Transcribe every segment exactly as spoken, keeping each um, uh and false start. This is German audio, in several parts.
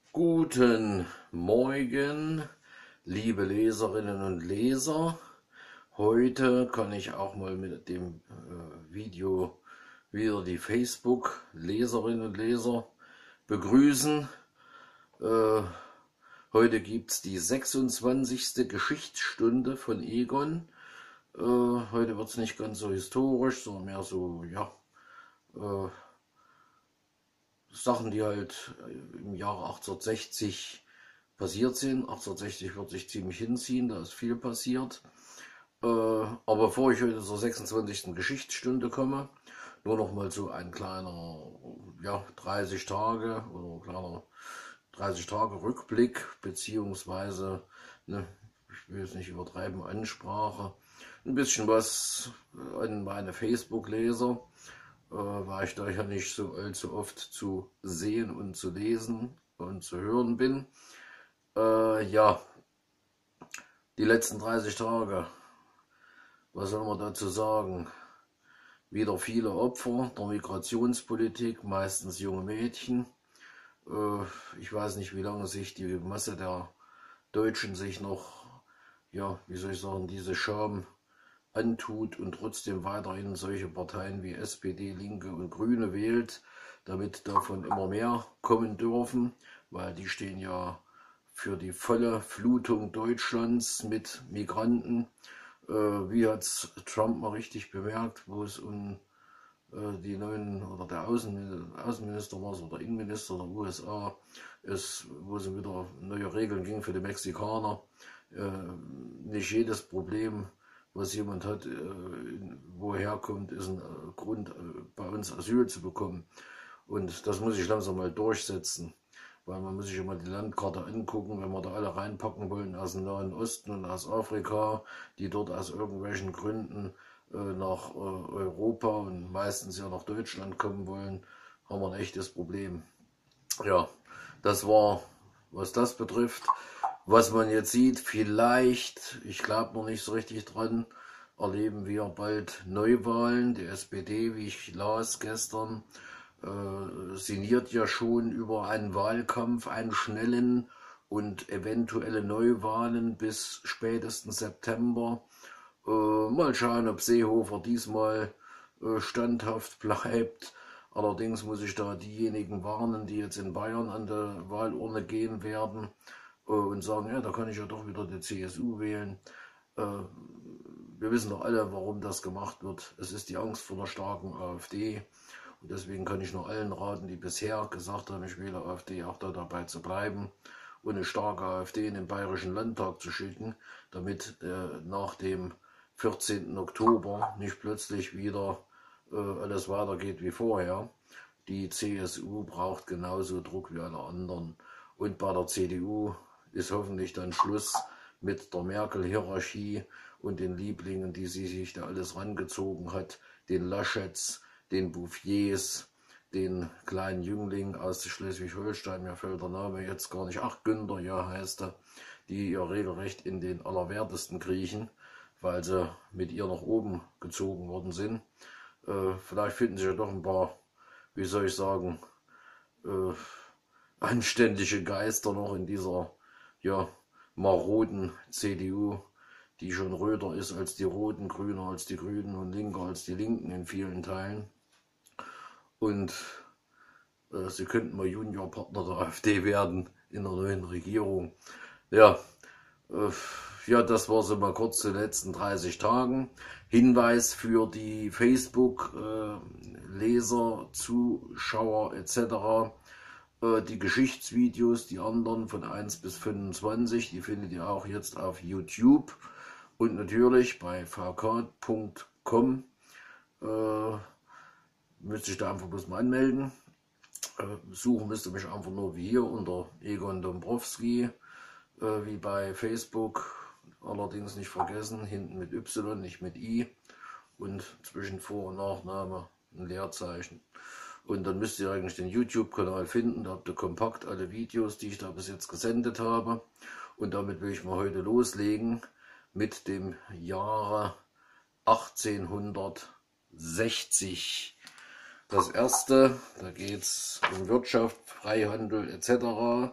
Guten Morgen, liebe Leserinnen und Leser. Heute kann ich auch mal mit dem äh, Video wieder die Facebook-Leserinnen und Leser begrüßen. Äh, heute gibt es die sechsundzwanzigste Geschichtsstunde von Egon. Äh, heute wird es nicht ganz so historisch, sondern mehr so, ja, äh, Sachen, die halt im Jahre achtzehnhundertsechzig passiert sind. achtzehnhundertsechzig wird sich ziemlich hinziehen, da ist viel passiert. Äh, aber bevor ich heute zur sechsundzwanzigsten Geschichtsstunde komme, nur noch mal so ein kleiner, ja, dreißig Tage oder kleiner dreißig Tage Rückblick, beziehungsweise, ne, ich will jetzt nicht übertreiben, Ansprache. Ein bisschen was an meine Facebook-Leser, äh, weil ich da ja nicht so allzu oft zu sehen und zu lesen und zu hören bin. Äh, ja, die letzten dreißig Tage, was soll man dazu sagen? Wieder viele Opfer der Migrationspolitik, meistens junge Mädchen. Äh, ich weiß nicht, wie lange sich die Masse der Deutschen sich noch, ja, wie soll ich sagen, diese Scham antut und trotzdem weiterhin solche Parteien wie S P D, Linke und Grüne wählt, damit davon immer mehr kommen dürfen, weil die stehen ja für die volle Flutung Deutschlands mit Migranten. Äh, wie hat es Trump mal richtig bemerkt, wo es um äh, die neuen, oder der Außen, Außenminister war es, oder Innenminister der U S A, ist, wo es wieder neue Regeln ging für die Mexikaner. Äh, nicht jedes Problem, was jemand hat, äh, woher kommt, ist ein äh, Grund, äh, bei uns Asyl zu bekommen. Und das muss ich langsam mal durchsetzen. Weil man muss sich immer die Landkarte angucken, wenn wir da alle reinpacken wollen aus dem Nahen Osten und aus Afrika, die dort aus irgendwelchen Gründen äh, nach äh, Europa und meistens ja nach Deutschland kommen wollen, haben wir ein echtes Problem. Ja, das war, was das betrifft. Was man jetzt sieht, vielleicht, ich glaube noch nicht so richtig dran, erleben wir bald Neuwahlen. Die S P D, wie ich las gestern, äh, sinniert ja schon über einen Wahlkampf, einen schnellen und eventuelle Neuwahlen bis spätestens September. Äh, mal schauen, ob Seehofer diesmal äh, standhaft bleibt. Allerdings muss ich da diejenigen warnen, die jetzt in Bayern an der Wahlurne gehen werden äh, und sagen, ja, da kann ich ja doch wieder die C S U wählen. Äh, wir wissen doch alle, warum das gemacht wird. Es ist die Angst vor der starken AfD. Und deswegen kann ich nur allen raten, die bisher gesagt haben, ich wähle AfD, auch da dabei zu bleiben und eine starke AfD in den Bayerischen Landtag zu schicken, damit äh, nach dem vierzehnten Oktober nicht plötzlich wieder äh, alles weitergeht wie vorher. Die C S U braucht genauso Druck wie alle anderen. Und bei der C D U ist hoffentlich dann Schluss mit der Merkel-Hierarchie und den Lieblingen, die sie sich da alles rangezogen hat, den Laschets, den Bouffiers, den kleinen Jüngling aus Schleswig-Holstein, mir fällt der Name jetzt gar nicht, ach Günther, ja heißt er, die ihr regelrecht in den Allerwertesten kriechen, weil sie mit ihr nach oben gezogen worden sind. Äh, vielleicht finden sich ja doch ein paar, wie soll ich sagen, äh, anständige Geister noch in dieser, ja, maroden C D U, die schon röter ist als die Roten, grüner als die Grünen und linker als die Linken in vielen Teilen. Und äh, sie könnten mal Juniorpartner der AfD werden in der neuen Regierung. Ja, äh, ja, das war so mal kurz zu den letzten dreißig Tagen. Hinweis für die Facebook-Leser, äh, Zuschauer et cetera. Äh, die Geschichtsvideos, die anderen von eins bis fünfundzwanzig, die findet ihr auch jetzt auf YouTube und natürlich bei v k punkt com. Äh, müsste ich da einfach bloß mal anmelden. Äh, suchen müsst ihr mich einfach nur wie hier unter Egon Dombrowski, äh, wie bei Facebook. Allerdings nicht vergessen, hinten mit Y, nicht mit I. Und zwischen Vor- und Nachname ein Leerzeichen. Und dann müsst ihr eigentlich den YouTube-Kanal finden. Da habt ihr kompakt alle Videos, die ich da bis jetzt gesendet habe. Und damit will ich mal heute loslegen mit dem Jahre achtzehnhundertsechzig. Das erste, da geht es um Wirtschaft, Freihandel et cetera.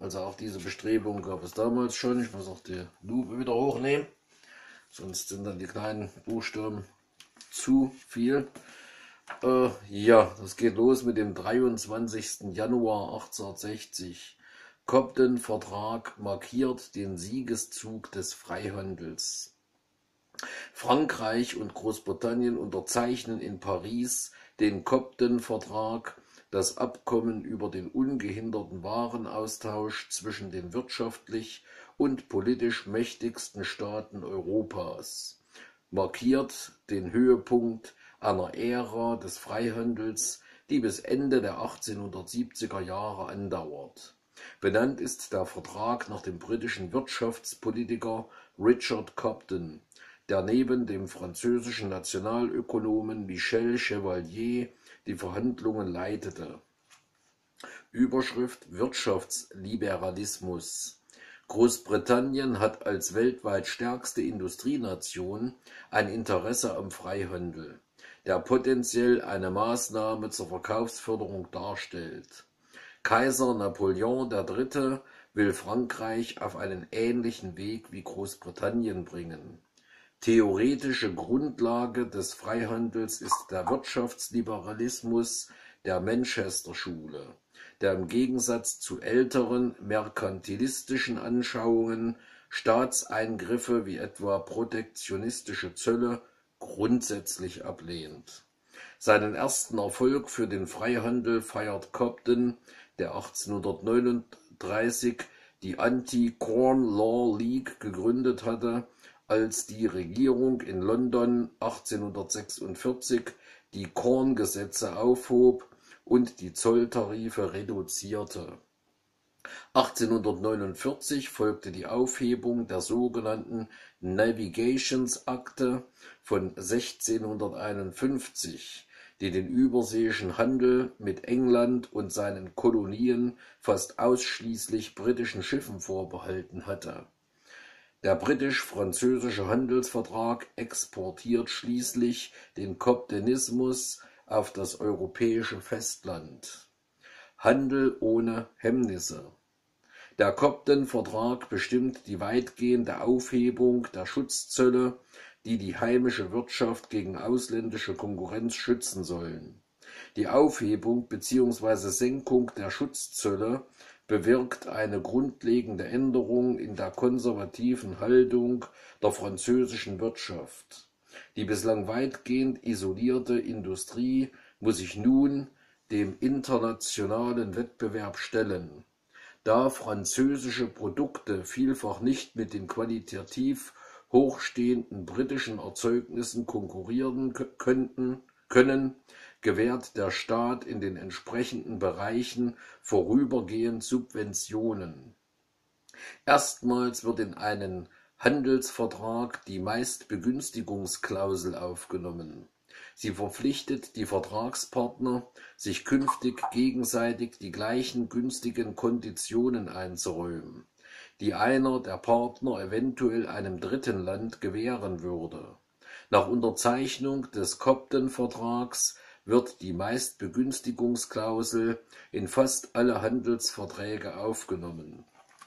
Also auch diese Bestrebung gab es damals schon. Ich muss auch die Lupe wieder hochnehmen, sonst sind dann die kleinen Buchstaben zu viel. Äh, ja, das geht los mit dem dreiundzwanzigsten Januar achtzehnhundertsechzig. Cobden-Vertrag markiert den Siegeszug des Freihandels. Frankreich und Großbritannien unterzeichnen in Paris den Cobden-Vertrag, das Abkommen über den ungehinderten Warenaustausch zwischen den wirtschaftlich und politisch mächtigsten Staaten Europas, markiert den Höhepunkt einer Ära des Freihandels, die bis Ende der achtzehnhundertsiebziger Jahre andauert. Benannt ist der Vertrag nach dem britischen Wirtschaftspolitiker Richard Cobden, der neben dem französischen Nationalökonomen Michel Chevalier die Verhandlungen leitete. Überschrift: Wirtschaftsliberalismus. Großbritannien hat als weltweit stärkste Industrienation ein Interesse am Freihandel, der potenziell eine Maßnahme zur Verkaufsförderung darstellt. Kaiser Napoleon der Dritte will Frankreich auf einen ähnlichen Weg wie Großbritannien bringen. Theoretische Grundlage des Freihandels ist der Wirtschaftsliberalismus der Manchester-Schule, der im Gegensatz zu älteren merkantilistischen Anschauungen Staatseingriffe wie etwa protektionistische Zölle grundsätzlich ablehnt. Seinen ersten Erfolg für den Freihandel feiert Cobden, der achtzehnhundertneununddreißig die Anti-Corn Law League gegründet hatte, als die Regierung in London achtzehnhundertsechsundvierzig die Korngesetze aufhob und die Zolltarife reduzierte. achtzehnhundertneunundvierzig folgte die Aufhebung der sogenannten Navigations-Akte von sechzehnhunderteinundfünfzig, die den überseeischen Handel mit England und seinen Kolonien fast ausschließlich britischen Schiffen vorbehalten hatte. Der britisch-französische Handelsvertrag exportiert schließlich den Cobdenismus auf das europäische Festland. Handel ohne Hemmnisse. Der Cobden-Vertrag bestimmt die weitgehende Aufhebung der Schutzzölle, die die heimische Wirtschaft gegen ausländische Konkurrenz schützen sollen. Die Aufhebung bzw. Senkung der Schutzzölle bewirkt eine grundlegende Änderung in der konservativen Haltung der französischen Wirtschaft. Die bislang weitgehend isolierte Industrie muss sich nun dem internationalen Wettbewerb stellen. Da französische Produkte vielfach nicht mit den qualitativ hochstehenden britischen Erzeugnissen konkurrieren könnten, können, gewährt der Staat in den entsprechenden Bereichen vorübergehend Subventionen. Erstmals wird in einen Handelsvertrag die Meistbegünstigungsklausel aufgenommen. Sie verpflichtet die Vertragspartner, sich künftig gegenseitig die gleichen günstigen Konditionen einzuräumen, die einer der Partner eventuell einem dritten Land gewähren würde. Nach Unterzeichnung des Cobden-Vertrags wird die Meistbegünstigungsklausel in fast alle Handelsverträge aufgenommen.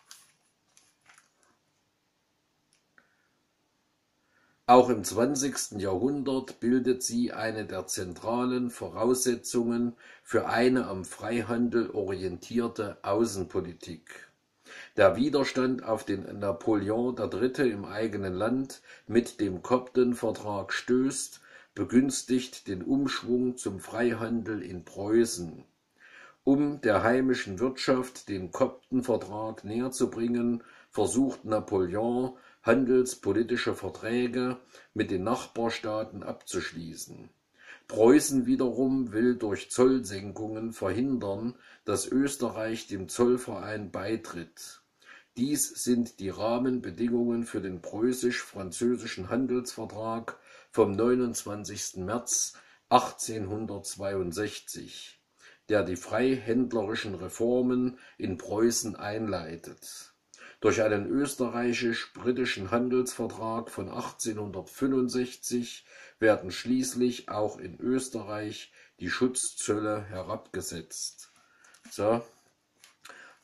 Auch im zwanzigsten Jahrhundert bildet sie eine der zentralen Voraussetzungen für eine am Freihandel orientierte Außenpolitik. Der Widerstand auf den Napoleon der Dritte im eigenen Land mit dem Cobden-Vertrag stößt, begünstigt den Umschwung zum Freihandel in Preußen. Um der heimischen Wirtschaft den Cobden-Vertrag näherzubringen, versucht Napoleon, handelspolitische Verträge mit den Nachbarstaaten abzuschließen. Preußen wiederum will durch Zollsenkungen verhindern, dass Österreich dem Zollverein beitritt. Dies sind die Rahmenbedingungen für den preußisch-französischen Handelsvertrag vom neunundzwanzigsten März achtzehnhundertzweiundsechzig, der die freihändlerischen Reformen in Preußen einleitet. Durch einen österreichisch-britischen Handelsvertrag von achtzehnhundertfünfundsechzig werden schließlich auch in Österreich die Schutzzölle herabgesetzt. So,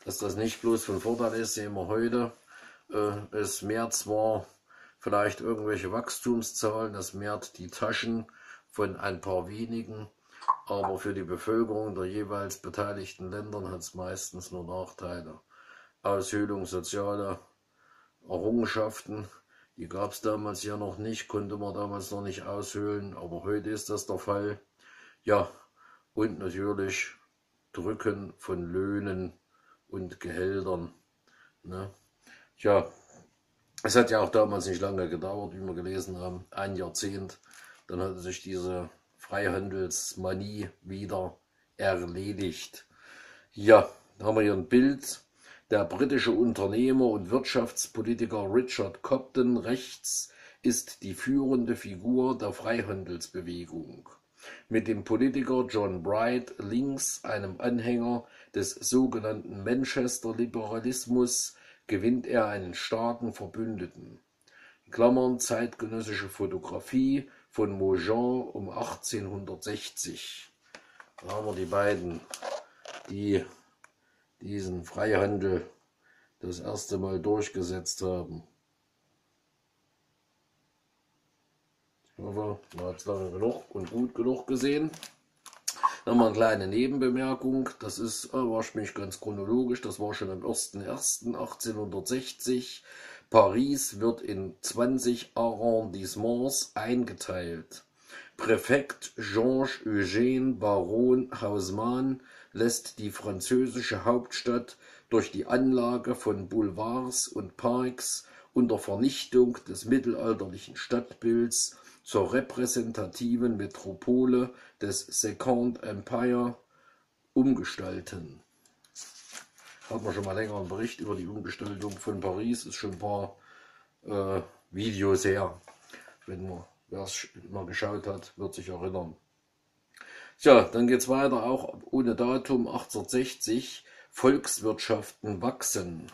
Dass das nicht bloß von Vorteil ist, sehen wir heute. Äh, es mehrt zwar vielleicht irgendwelche Wachstumszahlen, das mehrt die Taschen von ein paar wenigen, aber für die Bevölkerung der jeweils beteiligten Länder hat es meistens nur Nachteile. Aushöhlung sozialer Errungenschaften, die gab es damals ja noch nicht, konnte man damals noch nicht aushöhlen, aber heute ist das der Fall. Ja, und natürlich Drücken von Löhnen und Gehältern. Ne? Tja, es hat ja auch damals nicht lange gedauert, wie wir gelesen haben, ein Jahrzehnt. Dann hatte sich diese Freihandelsmanie wieder erledigt. Ja, da haben wir hier ein Bild. Der britische Unternehmer und Wirtschaftspolitiker Richard Cobden rechts ist die führende Figur der Freihandelsbewegung. Mit dem Politiker John Bright links, einem Anhänger des sogenannten Manchester-Liberalismus, gewinnt er einen starken Verbündeten. Klammern zeitgenössische Fotografie von Maujean um achtzehnhundertsechzig. Da haben wir die beiden, die diesen Freihandel das erste Mal durchgesetzt haben. Ich hoffe, man hat es lange genug und gut genug gesehen. Dann mal eine kleine Nebenbemerkung, das ist, war für mich ganz chronologisch, das war schon am ersten ersten achtzehnhundertsechzig. Paris wird in zwanzig Arrondissements eingeteilt. Präfekt Georges-Eugène Baron Haussmann lässt die französische Hauptstadt durch die Anlage von Boulevards und Parks unter Vernichtung des mittelalterlichen Stadtbilds zur repräsentativen Metropole des Second Empire umgestalten. Hat man schon mal länger einen Bericht über die Umgestaltung von Paris, ist schon ein paar äh, Videos her. Wenn man, wer es mal geschaut hat, wird sich erinnern. Tja, dann geht es weiter, auch ohne Datum, achtzehnhundertsechzig, Volkswirtschaften wachsen.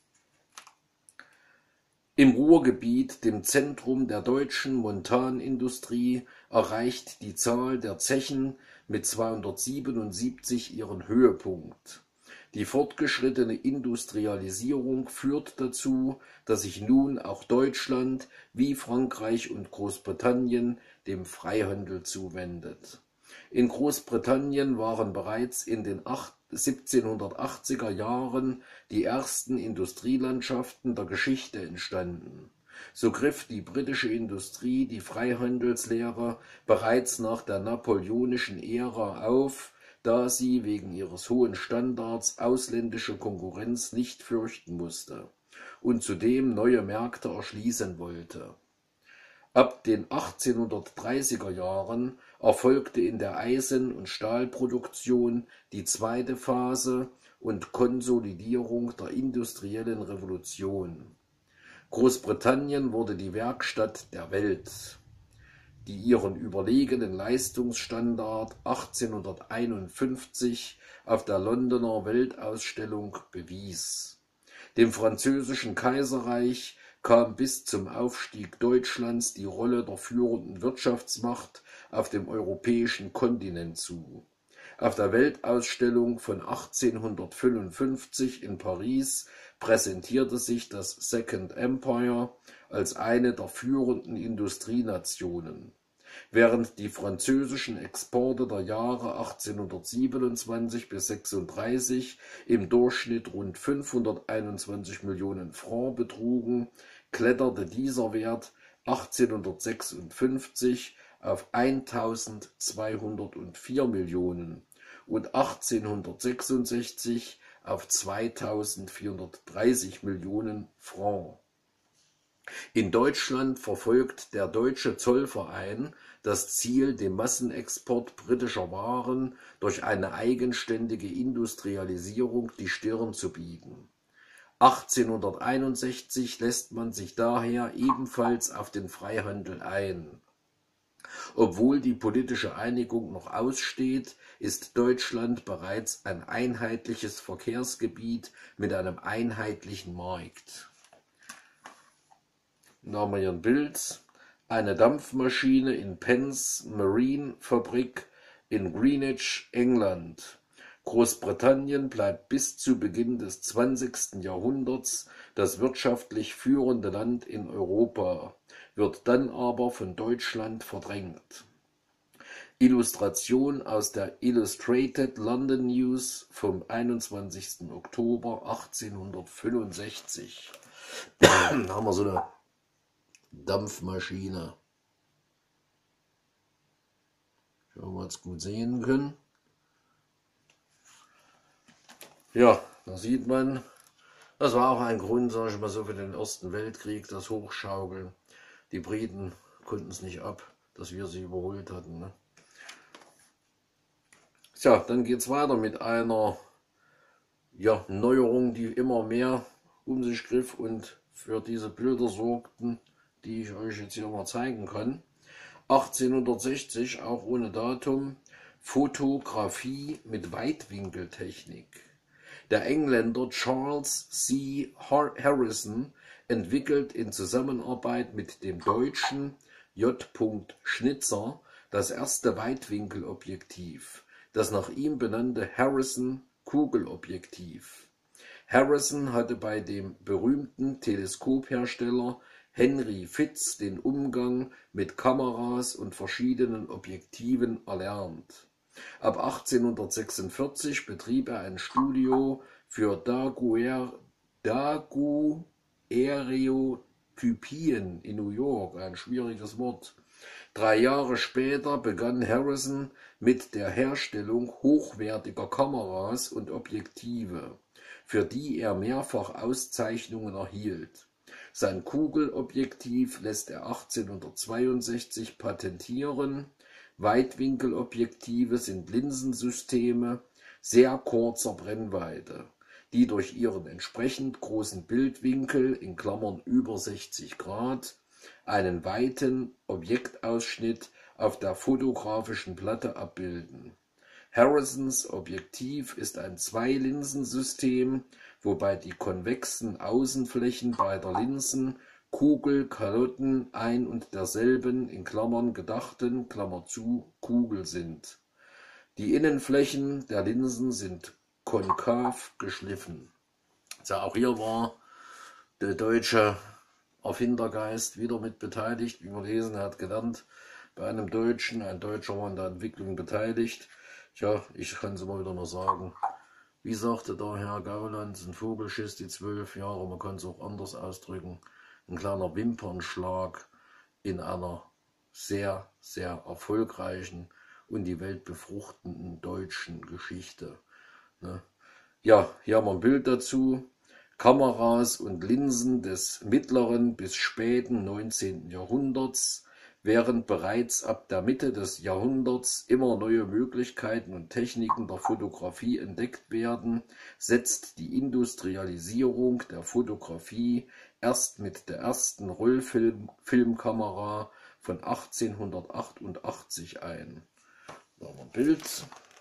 Im Ruhrgebiet, dem Zentrum der deutschen Montanindustrie, erreicht die Zahl der Zechen mit zweihundertsiebenundsiebzig ihren Höhepunkt. Die fortgeschrittene Industrialisierung führt dazu, dass sich nun auch Deutschland wie Frankreich und Großbritannien dem Freihandel zuwendet. In Großbritannien waren bereits in den siebzehnhundertachtziger Jahren die ersten Industrielandschaften der Geschichte entstanden. So griff die britische Industrie die Freihandelslehre bereits nach der napoleonischen Ära auf, da sie wegen ihres hohen Standards ausländische Konkurrenz nicht fürchten musste und zudem neue Märkte erschließen wollte. Ab den achtzehnhundertdreißiger Jahren erfolgte in der Eisen- und Stahlproduktion die zweite Phase und Konsolidierung der industriellen Revolution. Großbritannien wurde die Werkstatt der Welt, die ihren überlegenen Leistungsstandard achtzehnhunderteinundfünfzig auf der Londoner Weltausstellung bewies. Dem französischen Kaiserreich kam bis zum Aufstieg Deutschlands die Rolle der führenden Wirtschaftsmacht auf dem europäischen Kontinent zu. Auf der Weltausstellung von achtzehnhundertfünfundfünfzig in Paris präsentierte sich das Second Empire als eine der führenden Industrienationen. Während die französischen Exporte der Jahre achtzehnhundertsiebenundzwanzig bis sechsunddreißig im Durchschnitt rund fünfhunderteinundzwanzig Millionen Francs betrugen, kletterte dieser Wert achtzehnhundertsechsundfünfzig auf eintausendzweihundertvier Millionen und achtzehnhundertsechsundsechzig auf zweitausendvierhundertdreißig Millionen Francs. In Deutschland verfolgt der Deutsche Zollverein das Ziel, dem Massenexport britischer Waren durch eine eigenständige Industrialisierung die Stirn zu bieten. achtzehnhunderteinundsechzig lässt man sich daher ebenfalls auf den Freihandel ein. Obwohl die politische Einigung noch aussteht, ist Deutschland bereits ein einheitliches Verkehrsgebiet mit einem einheitlichen Markt. Da haben wir hier ein Bild. Eine Dampfmaschine in Pence Marine Fabrik in Greenwich, England. Großbritannien bleibt bis zu Beginn des zwanzigsten Jahrhunderts das wirtschaftlich führende Land in Europa, wird dann aber von Deutschland verdrängt. Illustration aus der Illustrated London News vom einundzwanzigsten Oktober achtzehnhundertfünfundsechzig. Da haben wir so eine Dampfmaschine. Schauen wir, ob wir es gut sehen können. Ja, da sieht man, das war auch ein Grund, sage ich mal so, für den Ersten Weltkrieg, das Hochschaukeln. Die Briten konnten es nicht ab, dass wir sie überholt hatten. Ne? Tja, dann geht es weiter mit einer ja, Neuerung, die immer mehr um sich griff und für diese Bilder sorgten, die ich euch jetzt hier mal zeigen kann. achtzehnhundertsechzig, auch ohne Datum, Fotografie mit Weitwinkeltechnik. Der Engländer Charles C. Harrison entwickelt in Zusammenarbeit mit dem Deutschen J. Schnitzer das erste Weitwinkelobjektiv, das nach ihm benannte Harrison-Kugelobjektiv. Harrison hatte bei dem berühmten Teleskophersteller Henry Fitz den Umgang mit Kameras und verschiedenen Objektiven erlernt. Ab achtzehnhundertsechsundvierzig betrieb er ein Studio für Daguerreotypien in New York, ein schwieriges Wort. Drei Jahre später begann Harrison mit der Herstellung hochwertiger Kameras und Objektive, für die er mehrfach Auszeichnungen erhielt. Sein Kugelobjektiv lässt er achtzehnhundertzweiundsechzig patentieren. Weitwinkelobjektive sind Linsensysteme sehr kurzer Brennweite, die durch ihren entsprechend großen Bildwinkel in Klammern über sechzig Grad einen weiten Objektausschnitt auf der fotografischen Platte abbilden. Harrisons Objektiv ist ein Zwei-Linsensystem, wobei die konvexen Außenflächen beider Linsen Kugel, Kalotten ein und derselben in Klammern gedachten Klammer zu, Kugel sind. Die Innenflächen der Linsen sind konkav geschliffen. Ja, auch hier war der deutsche Erfindergeist wieder mit beteiligt. Wie wir lesen, er hat gelernt, bei einem Deutschen, ein Deutscher war an der Entwicklung beteiligt. Tja, ich kann es immer wieder nur sagen. Wie sagte der Herr Gauland, ein Vogelschiss, die zwölf Jahre, man kann es auch anders ausdrücken. Ein kleiner Wimpernschlag in einer sehr, sehr erfolgreichen und die Welt befruchtenden deutschen Geschichte. Ne? Ja, hier haben wir ein Bild dazu. Kameras und Linsen des mittleren bis späten neunzehnten Jahrhunderts. Während bereits ab der Mitte des Jahrhunderts immer neue Möglichkeiten und Techniken der Fotografie entdeckt werden, setzt die Industrialisierung der Fotografie erst mit der ersten Rollfilmkamera von achtzehnhundertachtundachtzig ein. Da haben wir ein Bild.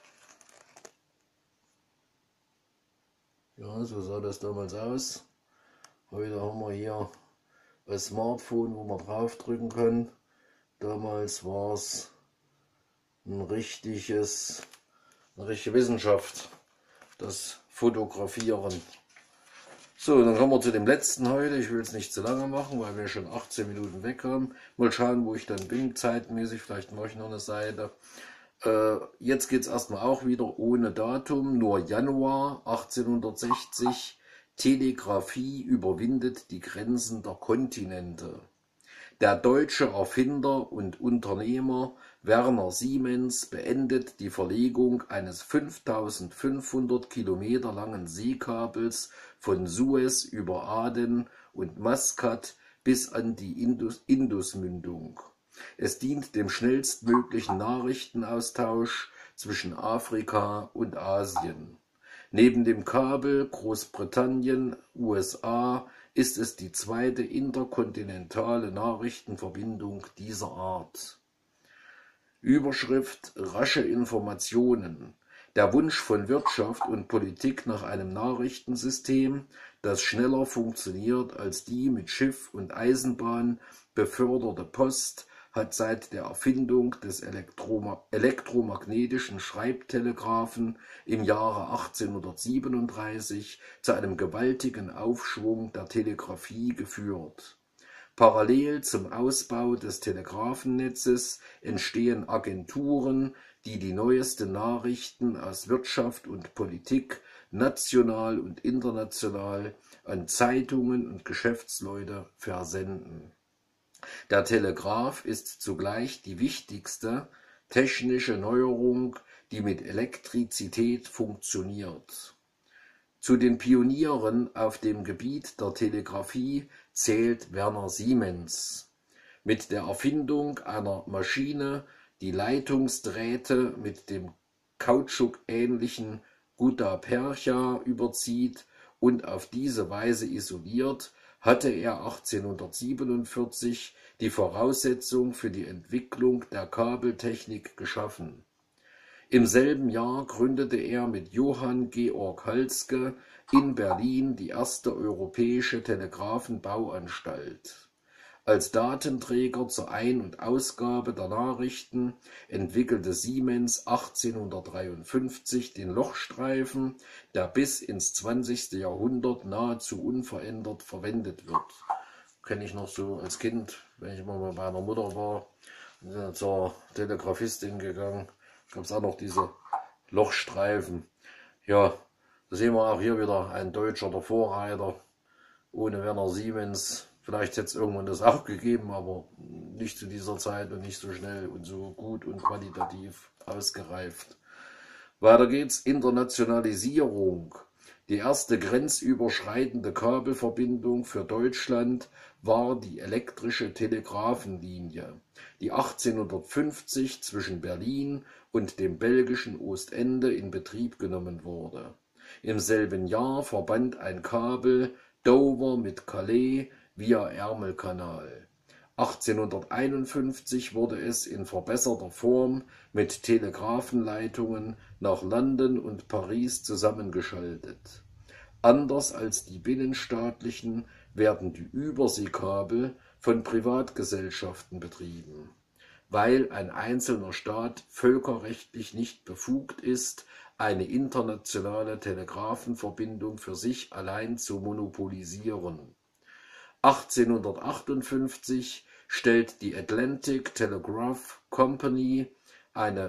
Ja, so sah das damals aus. Heute haben wir hier ein Smartphone, wo man draufdrücken kann. Damals war es ein richtiges, eine richtige Wissenschaft, das Fotografieren. So, dann kommen wir zu dem letzten heute. Ich will es nicht zu lange machen, weil wir schon achtzehn Minuten weg haben. Mal schauen, wo ich dann bin, zeitmäßig. Vielleicht mache ich noch eine Seite. Äh, jetzt geht es erstmal auch wieder ohne Datum, nur Januar achtzehnhundertsechzig. Telegrafie überwindet die Grenzen der Kontinente. Der deutsche Erfinder und Unternehmer Werner Siemens beendet die Verlegung eines fünftausendfünfhundert Kilometer langen Seekabels von Suez über Aden und Maskat bis an die Indus Indusmündung. Es dient dem schnellstmöglichen Nachrichtenaustausch zwischen Afrika und Asien. Neben dem Kabel Großbritannien U S A ist es die zweite interkontinentale Nachrichtenverbindung dieser Art. Überschrift: Rasche Informationen. Der Wunsch von Wirtschaft und Politik nach einem Nachrichtensystem, das schneller funktioniert als die mit Schiff und Eisenbahn beförderte Post, hat seit der Erfindung des Elektroma elektromagnetischen Schreibtelegraphen im Jahre achtzehnhundertsiebenunddreißig zu einem gewaltigen Aufschwung der Telegrafie geführt. Parallel zum Ausbau des Telegrafennetzes entstehen Agenturen, die die neuesten Nachrichten aus Wirtschaft und Politik national und international an Zeitungen und Geschäftsleute versenden. Der Telegraph ist zugleich die wichtigste technische Neuerung, die mit Elektrizität funktioniert. Zu den Pionieren auf dem Gebiet der Telegrafie zählt Werner Siemens. Mit der Erfindung einer Maschine, die Leitungsdrähte mit dem kautschukähnlichen Gutta Percha überzieht und auf diese Weise isoliert, hatte er achtzehnhundertsiebenundvierzig die Voraussetzung für die Entwicklung der Kabeltechnik geschaffen. Im selben Jahr gründete er mit Johann Georg Halske in Berlin die erste europäische Telegrafenbauanstalt. Als Datenträger zur Ein- und Ausgabe der Nachrichten entwickelte Siemens achtzehnhundertdreiundfünfzig den Lochstreifen, der bis ins zwanzigste Jahrhundert nahezu unverändert verwendet wird. Kenne ich noch so als Kind, wenn ich immer bei meiner Mutter war, zur Telegrafistin gegangen, gab es auch noch diese Lochstreifen. Ja, da sehen wir auch hier wieder ein Deutscher, der Vorreiter, ohne Werner Siemens. Vielleicht hätte es irgendwann das auch gegeben, aber nicht zu dieser Zeit und nicht so schnell und so gut und qualitativ ausgereift. Weiter geht's. Internationalisierung. Die erste grenzüberschreitende Kabelverbindung für Deutschland war die elektrische Telegrafenlinie, die achtzehnhundertfünfzig zwischen Berlin und dem belgischen Ostende in Betrieb genommen wurde. Im selben Jahr verband ein Kabel Dover mit Calais via Ärmelkanal. achtzehnhunderteinundfünfzig wurde es in verbesserter Form mit Telegrafenleitungen nach London und Paris zusammengeschaltet. Anders als die binnenstaatlichen werden die Überseekabel von Privatgesellschaften betrieben. Weil ein einzelner Staat völkerrechtlich nicht befugt ist, eine internationale Telegrafenverbindung für sich allein zu monopolisieren. achtzehnhundertachtundfünfzig stellt die Atlantic Telegraph Company eine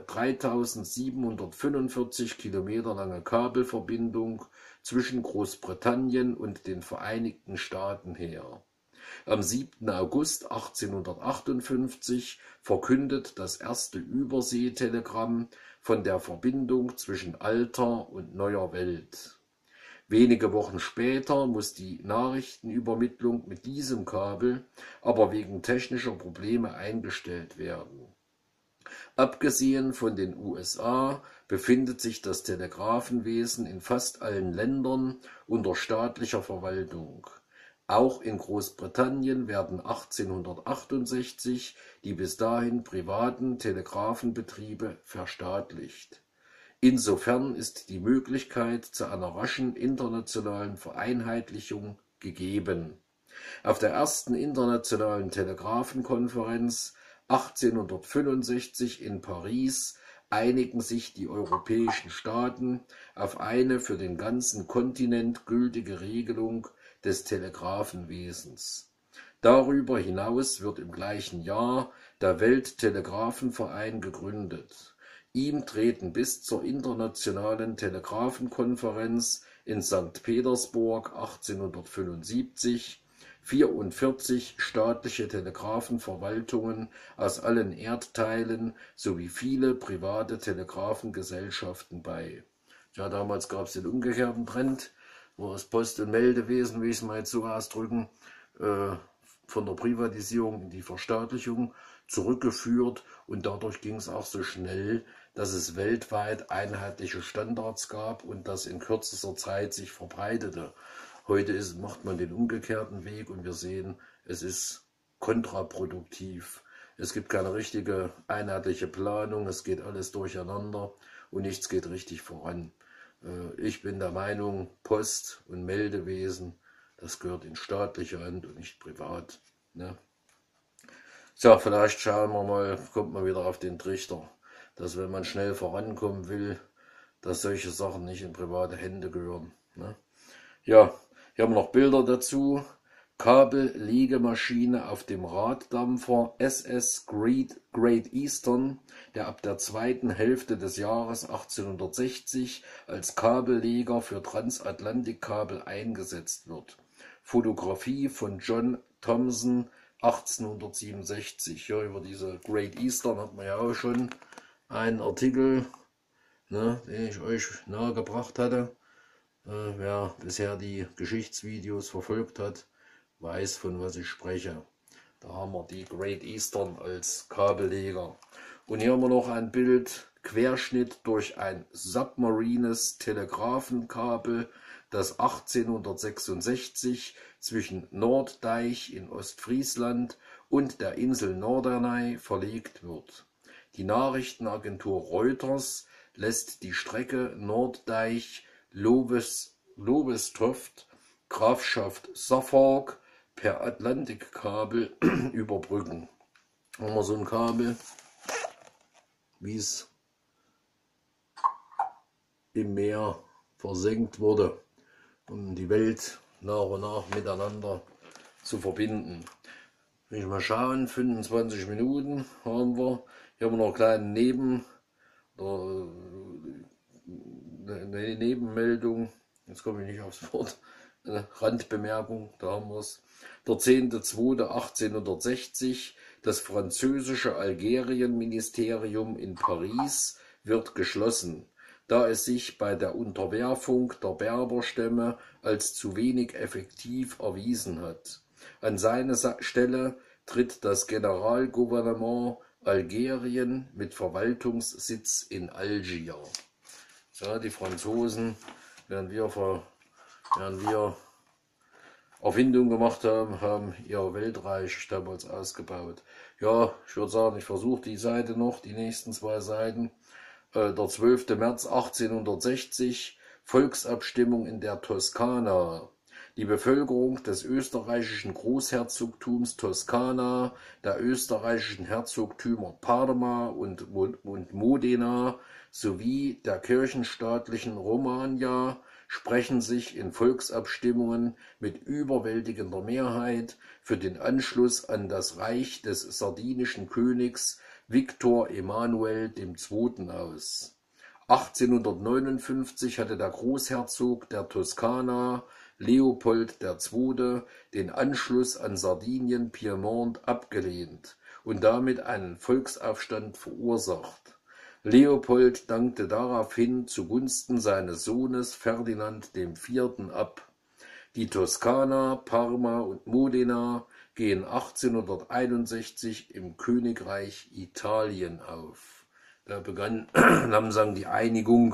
dreitausendsiebenhundertfünfundvierzig Kilometer lange Kabelverbindung zwischen Großbritannien und den Vereinigten Staaten her. Am siebten August achtzehnhundertachtundfünfzig verkündet das erste Überseetelegramm von der Verbindung zwischen alter und neuer Welt. Wenige Wochen später muss die Nachrichtenübermittlung mit diesem Kabel aber wegen technischer Probleme eingestellt werden. Abgesehen von den U S A befindet sich das Telegrafenwesen in fast allen Ländern unter staatlicher Verwaltung. Auch in Großbritannien werden achtzehnhundertachtundsechzig die bis dahin privaten Telegrafenbetriebe verstaatlicht. Insofern ist die Möglichkeit zu einer raschen internationalen Vereinheitlichung gegeben. Auf der ersten internationalen Telegrafenkonferenz achtzehnhundertfünfundsechzig in Paris einigen sich die europäischen Staaten auf eine für den ganzen Kontinent gültige Regelung des Telegrafenwesens. Darüber hinaus wird im gleichen Jahr der Welttelegrafenverein gegründet. Ihm treten bis zur Internationalen Telegrafenkonferenz in Sankt Petersburg achtzehnhundertfünfundsiebzig vierundvierzig staatliche Telegrafenverwaltungen aus allen Erdteilen sowie viele private Telegrafengesellschaften bei. Ja, damals gab es den umgekehrten Trend, wo das Post- und Meldewesen, wie ich es mal jetzt so ausdrücken, äh, von der Privatisierung in die Verstaatlichung zurückgeführt, und dadurch ging es auch so schnell, dass es weltweit einheitliche Standards gab und das in kürzester Zeit sich verbreitete. Heute ist, macht man den umgekehrten Weg und wir sehen, es ist kontraproduktiv. Es gibt keine richtige einheitliche Planung, es geht alles durcheinander und nichts geht richtig voran. Ich bin der Meinung, Post- und Meldewesen, das gehört in staatliche Hand und nicht privat. Ne? So, vielleicht schauen wir mal, kommt man wieder auf den Trichter, dass wenn man schnell vorankommen will, dass solche Sachen nicht in private Hände gehören. Ne? Ja, hier haben wir noch Bilder dazu. Kabellegemaschine auf dem Raddampfer S S Great, Great Eastern, der ab der zweiten Hälfte des Jahres achtzehnhundertsechzig als Kabelleger für Transatlantikkabel eingesetzt wird. Fotografie von John Thomson achtzehnhundertsiebenundsechzig. Ja, über diese Great Eastern hat man ja auch schon einen Artikel, ne, den ich euch nahegebracht hatte. Äh, wer bisher die Geschichtsvideos verfolgt hat, weiß, von was ich spreche. Da haben wir die Great Eastern als Kabelleger. Und hier haben wir noch ein Bild, Querschnitt durch ein submarines Telegrafenkabel, das achtzehnhundertsechsundsechzig zwischen Norddeich in Ostfriesland und der Insel Norderney verlegt wird. Die Nachrichtenagentur Reuters lässt die Strecke Norddeich-Lowestoft, Grafschaft Suffolk, per Atlantikkabel überbrücken. Haben wir so ein Kabel, wie es im Meer versenkt wurde, um die Welt nach und nach miteinander zu verbinden. Wenn ich mal schauen, fünfundzwanzig Minuten haben wir. Hier haben wir noch einen kleinen Neben, oder, eine Nebenmeldung. Jetzt komme ich nicht aufs Wort. Eine Randbemerkung, da haben wir es. Der zehnter zweiter achtzehnhundertsechzig, das französische Algerienministerium in Paris wird geschlossen, da es sich bei der Unterwerfung der Berberstämme als zu wenig effektiv erwiesen hat. An seine Stelle tritt das Generalgouvernement Algerien mit Verwaltungssitz in Algier. Ja, die Franzosen, während wir, ver, während wir Erfindung gemacht haben, haben ihr Weltreich damals ausgebaut. Ja, ich würde sagen, ich versuche die Seite noch, die nächsten zwei Seiten. Äh, der zwölfter März achtzehnhundertsechzig, Volksabstimmung in der Toskana. Die Bevölkerung des österreichischen Großherzogtums Toskana, der österreichischen Herzogtümer Parma und, und Modena sowie der kirchenstaatlichen Romagna sprechen sich in Volksabstimmungen mit überwältigender Mehrheit für den Anschluss an das Reich des sardinischen Königs Victor Emanuel der Zweite. aus. achtzehnhundertneunundfünfzig hatte der Großherzog der Toskana Leopold der Zweite. den Anschluss an Sardinien-Piemont abgelehnt und damit einen Volksaufstand verursacht. Leopold dankte daraufhin zugunsten seines Sohnes Ferdinand der Vierte. ab. Die Toskana, Parma und Modena gehen achtzehnhunderteinundsechzig im Königreich Italien auf. Da begann langsam die Einigung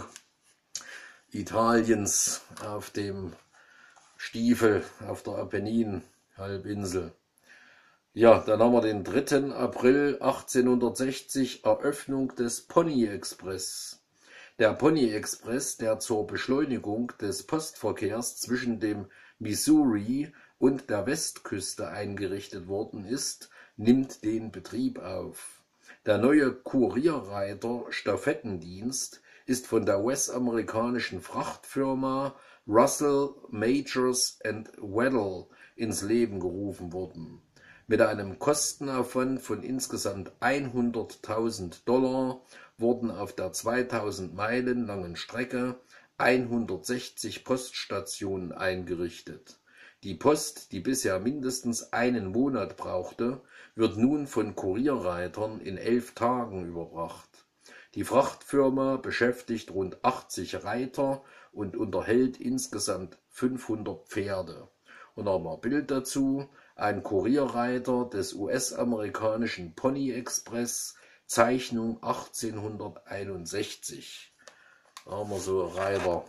Italiens auf dem Stiefel, auf der Apennin-Halbinsel. Ja, dann haben wir den dritten April achtzehnhundertsechzig, Eröffnung des Pony Express. Der Pony Express, der zur Beschleunigung des Postverkehrs zwischen dem Missouri und der Westküste eingerichtet worden ist, nimmt den Betrieb auf. Der neue Kurierreiter-Stafettendienst ist von der US-amerikanischen Frachtfirma Russell, Majors and Weddell ins Leben gerufen worden. Mit einem Kostenaufwand von insgesamt hunderttausend Dollar wurden auf der zweitausend Meilen langen Strecke hundertsechzig Poststationen eingerichtet. Die Post, die bisher mindestens einen Monat brauchte, wird nun von Kurierreitern in elf Tagen überbracht. Die Frachtfirma beschäftigt rund achtzig Reiter und unterhält insgesamt fünfhundert Pferde. Und noch mal ein Bild dazu. Ein Kurierreiter des U S-amerikanischen Pony Express, Zeichnung achtzehnhunderteinundsechzig. Da haben wir so Reiter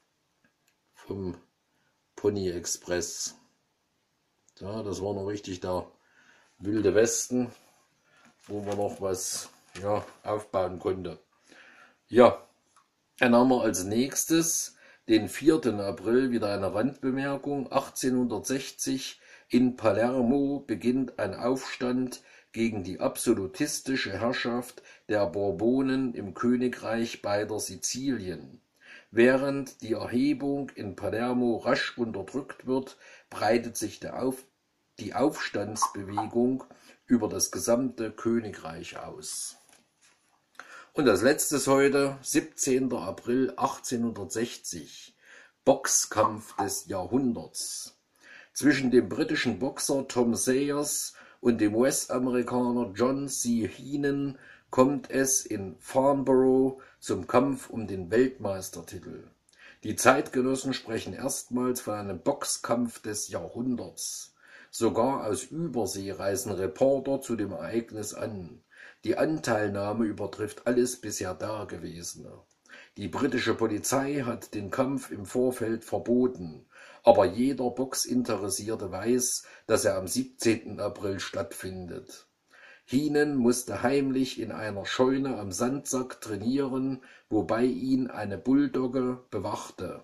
vom Pony Express. Ja, das war noch richtig der wilde Westen, wo man noch was ja, aufbauen konnte. Ja, dann haben wir als nächstes den vierten April, wieder eine Randbemerkung, achtzehnhundertsechzig. In Palermo beginnt ein Aufstand gegen die absolutistische Herrschaft der Bourbonen im Königreich beider Sizilien. Während die Erhebung in Palermo rasch unterdrückt wird, breitet sich der Auf, die Aufstandsbewegung über das gesamte Königreich aus. Und als letztes heute, siebzehnter April achtzehnhundertsechzig, Boxkampf des Jahrhunderts. Zwischen dem britischen Boxer Tom Sayers und dem U S-Amerikaner John C. Heenan kommt es in Farnborough zum Kampf um den Weltmeistertitel. Die Zeitgenossen sprechen erstmals von einem Boxkampf des Jahrhunderts. Sogar aus Übersee reisen Reporter zu dem Ereignis an. Die Anteilnahme übertrifft alles bisher Dagewesene. Die britische Polizei hat den Kampf im Vorfeld verboten, aber jeder Boxinteressierte weiß, dass er am siebzehnten April stattfindet. Heenan musste heimlich in einer Scheune am Sandsack trainieren, wobei ihn eine Bulldogge bewachte.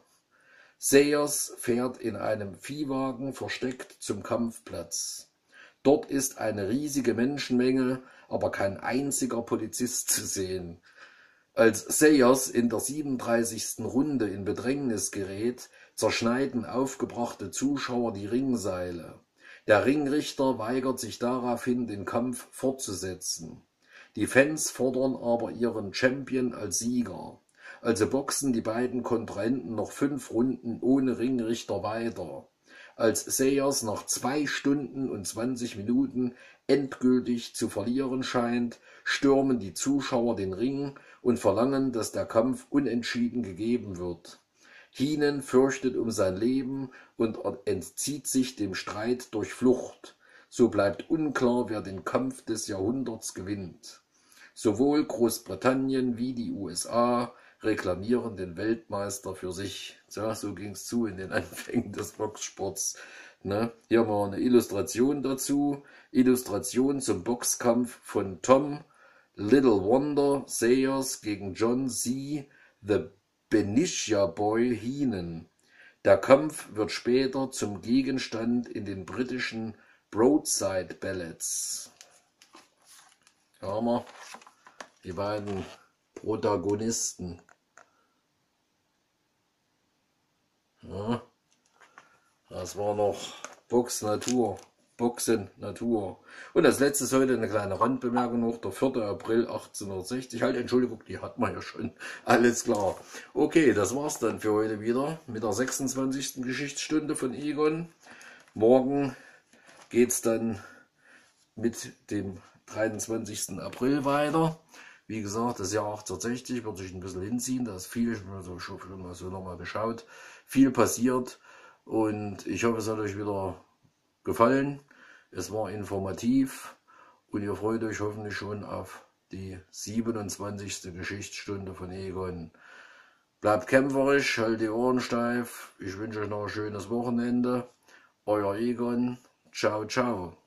Sayers fährt in einem Viehwagen versteckt zum Kampfplatz. Dort ist eine riesige Menschenmenge, aber kein einziger Polizist zu sehen. Als Sayers in der siebenunddreißigsten Runde in Bedrängnis gerät, zerschneiden aufgebrachte Zuschauer die Ringseile. Der Ringrichter weigert sich daraufhin, den Kampf fortzusetzen. Die Fans fordern aber ihren Champion als Sieger. Also boxen die beiden Kontrahenten noch fünf Runden ohne Ringrichter weiter. Als Sayers nach zwei Stunden und zwanzig Minuten endgültig zu verlieren scheint, stürmen die Zuschauer den Ring und verlangen, dass der Kampf unentschieden gegeben wird. Heenan fürchtet um sein Leben und entzieht sich dem Streit durch Flucht. So bleibt unklar, wer den Kampf des Jahrhunderts gewinnt. Sowohl Großbritannien wie die U S A reklamieren den Weltmeister für sich. Ja, so ging es zu in den Anfängen des Boxsports. Ne? Hier mal eine Illustration dazu. Illustration zum Boxkampf von Tom Little Wonder Sayers gegen John C. The Benicia Boy Heenan. Der Kampf wird später zum Gegenstand in den britischen Broadside Ballads. Da haben wir die beiden Protagonisten. Ja, das war noch Box Natur, Boxen Natur. Und als letztes heute eine kleine Randbemerkung noch, der vierte April achtzehnhundertsechzig. Halt, Entschuldigung, die hat man ja schon. Alles klar. Okay, das war's dann für heute wieder mit der sechsundzwanzigsten Geschichtsstunde von Egon. Morgen geht's dann mit dem dreiundzwanzigsten April weiter. Wie gesagt, das Jahr achtzehnhundertsechzig wird sich ein bisschen hinziehen, da ist viel, ich habe also schon mal so nochmal geschaut, viel passiert und ich hoffe, es hat euch wieder gefallen. Es war informativ und ihr freut euch hoffentlich schon auf die siebenundzwanzigste Geschichtsstunde von Egon. Bleibt kämpferisch, haltet die Ohren steif, ich wünsche euch noch ein schönes Wochenende. Euer Egon, ciao, ciao.